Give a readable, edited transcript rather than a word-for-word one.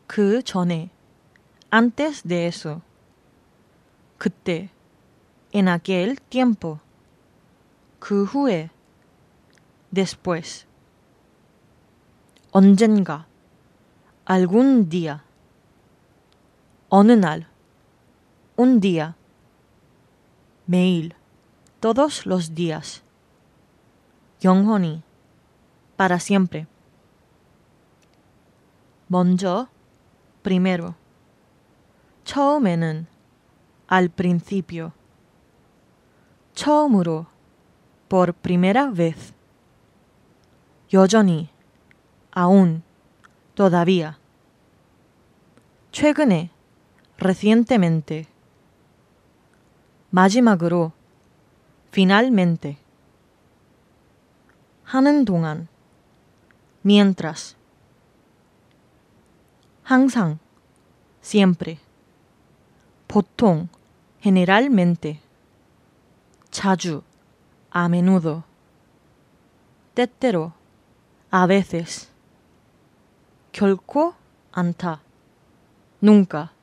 그 전에, antes de eso. 그때, en aquel tiempo. 그 후에, después. 언젠가, algún día. 어느 날, un día. 매일, todos los días. 영원히, para siempre. 먼저, primero. 처음에는, al principio. 처음으로, por primera vez. 여전히, aún, todavía. 최근에, recientemente. 마지막으로, finalmente. 하는 동안, mientras. 항상, siempre. 보통, generalmente. 자주, a menudo. 때때로, a veces. 결코 않다, nunca.